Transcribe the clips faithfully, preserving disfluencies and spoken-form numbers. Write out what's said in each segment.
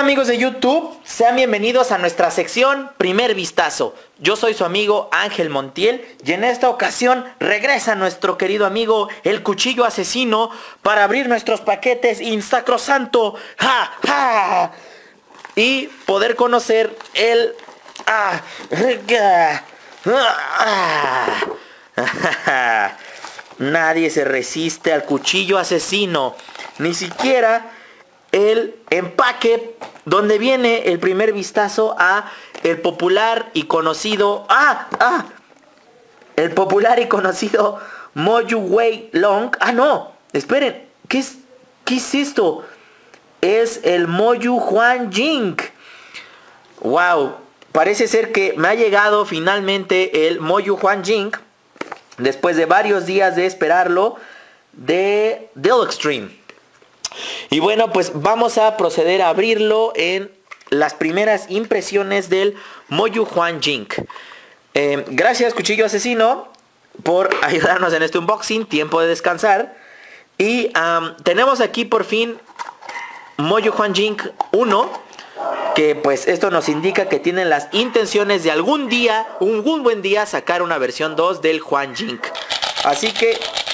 amigos de YouTube? Sean bienvenidos a nuestra sección Primer Vistazo. Yo soy su amigo Ángel Montiel y en esta ocasión regresa nuestro querido amigo el Cuchillo Asesino para abrir nuestros paquetes Instacrosanto. ¡Ja, ja! Y poder conocer el... Ah, ah, nadie se resiste al Cuchillo Asesino. Ni siquiera el empaque donde viene el primer vistazo a el popular y conocido... ¡Ah! ¡Ah! El popular y conocido Moyu Wei Long. ¡Ah, no! Esperen. ¿Qué es, qué es esto? Es el Moyu Huan Jing. ¡Wow! Parece ser que me ha llegado finalmente el Moyu Huan Jing, después de varios días de esperarlo, de Deluxe Stream. Y bueno, pues vamos a proceder a abrirlo en las primeras impresiones del Moyu Huan Jing. Eh, gracias, Cuchillo Asesino, por ayudarnos en este unboxing. Tiempo de descansar. Y um, tenemos aquí por fin Moyu Huan Jing uno, que pues esto nos indica que tienen las intenciones de algún día, un, un buen día, sacar una versión dos del Huan Jing. Así que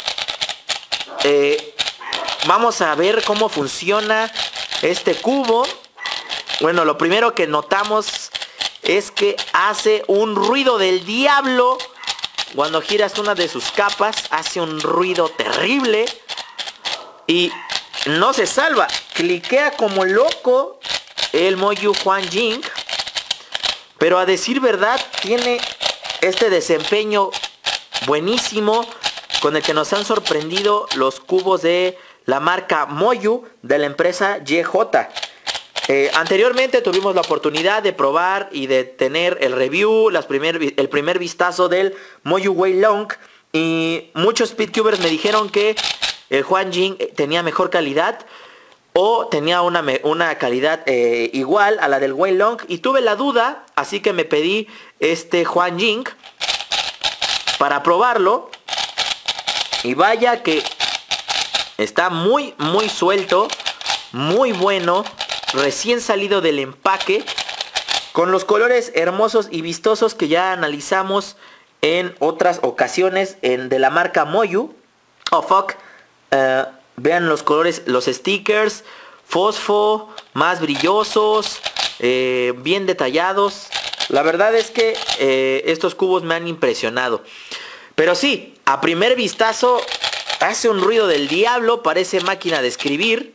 eh, vamos a ver cómo funciona este cubo. Bueno, lo primero que notamos es que hace un ruido del diablo. Cuando giras una de sus capas, hace un ruido terrible. Y no se salva. Cliquea como loco el Moyu Huan Jing. Pero a decir verdad, tiene este desempeño buenísimo con el que nos han sorprendido los cubos de la marca Moyu de la empresa Y J. Eh, anteriormente tuvimos la oportunidad de probar y de tener el review, las primer, el primer vistazo del Moyu Wei Long. Y muchos speedcubers me dijeron que el Huan Jing tenía mejor calidad o tenía una, una calidad eh, igual a la del Wei Long. Y tuve la duda, así que me pedí este Huan Jing para probarlo. Y vaya que está muy, muy suelto, muy bueno, recién salido del empaque, con los colores hermosos y vistosos que ya analizamos en otras ocasiones en, de la marca Moyu. Oh, fuck. Uh, vean los colores, los stickers, fosfo, más brillosos, eh, bien detallados. La verdad es que eh, estos cubos me han impresionado. Pero sí, a primer vistazo hace un ruido del diablo, parece máquina de escribir.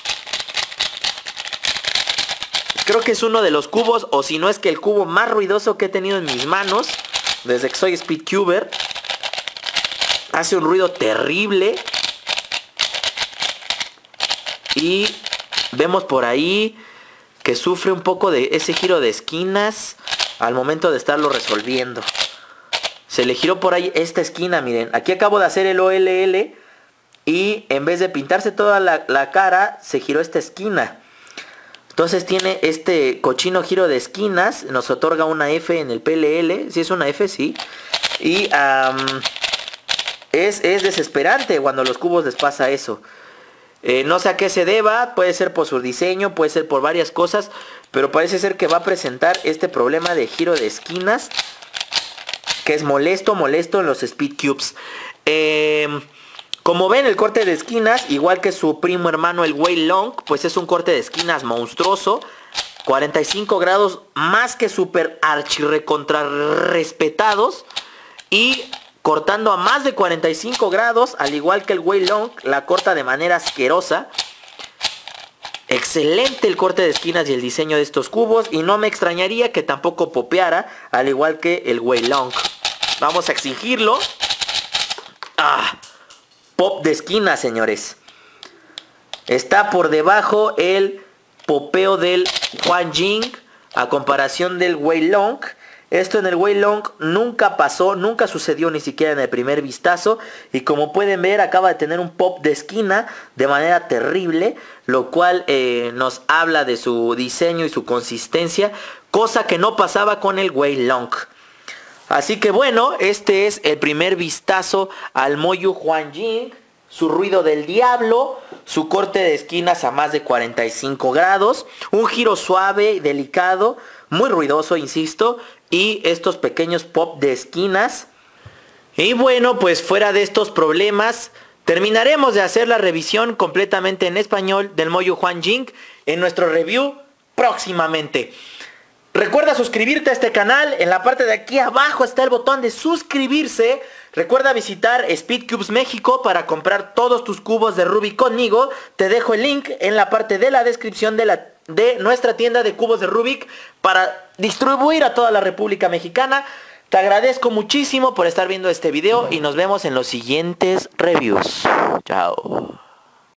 Creo que es uno de los cubos, o si no es que el cubo más ruidoso que he tenido en mis manos desde que soy speedcuber. Hace un ruido terrible. Y vemos por ahí que sufre un poco de ese giro de esquinas al momento de estarlo resolviendo. Se le giró por ahí esta esquina, miren. Aquí acabo de hacer el O L L y en vez de pintarse toda la, la cara, se giró esta esquina. Entonces tiene este cochino giro de esquinas. Nos otorga una F en el P L L. Si es una F, sí. Y um, es, es desesperante cuando a los cubos les pasa eso. Eh, no sé a qué se deba. Puede ser por su diseño, puede ser por varias cosas. Pero parece ser que va a presentar este problema de giro de esquinas, que es molesto, molesto en los speedcubes. Eh, como ven, el corte de esquinas, igual que su primo hermano el Wei Long, pues es un corte de esquinas monstruoso. cuarenta y cinco grados, más que super archirrecontra respetados. Y cortando a más de cuarenta y cinco grados, al igual que el Wei Long, la corta de manera asquerosa. Excelente el corte de esquinas y el diseño de estos cubos. Y no me extrañaría que tampoco popeara, al igual que el Wei Long. Vamos a exigirlo. Ah, pop de esquina, señores. Está por debajo el popeo del Huan Jing a comparación del Wei Long. Esto en el Wei Long nunca pasó, nunca sucedió ni siquiera en el primer vistazo. Y como pueden ver, acaba de tener un pop de esquina de manera terrible, lo cual eh, nos habla de su diseño y su consistencia, cosa que no pasaba con el Wei Long. Así que bueno, este es el primer vistazo al Moyu Huan Jing. su ruido del diablo, su corte de esquinas a más de cuarenta y cinco grados, un giro suave y delicado, muy ruidoso, insisto, y estos pequeños pop de esquinas. Y bueno, pues fuera de estos problemas, terminaremos de hacer la revisión completamente en español del Moyu Huanjing en nuestro review próximamente. Recuerda suscribirte a este canal, en la parte de aquí abajo está el botón de suscribirse. Recuerda visitar Speedcubes México para comprar todos tus cubos de Rubik conmigo. Te dejo el link en la parte de la descripción de, la, de nuestra tienda de cubos de Rubik para distribuir a toda la República Mexicana. Te agradezco muchísimo por estar viendo este video y nos vemos en los siguientes reviews. Chao.